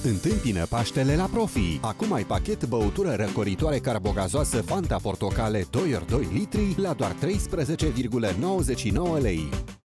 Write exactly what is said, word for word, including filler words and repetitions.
Întâmpină Paștele la Profi. Acum ai pachet băutură răcoritoare carbogazoasă Fanta Portocale doi ori doi litri la doar treisprezece virgulă nouăzeci și nouă lei.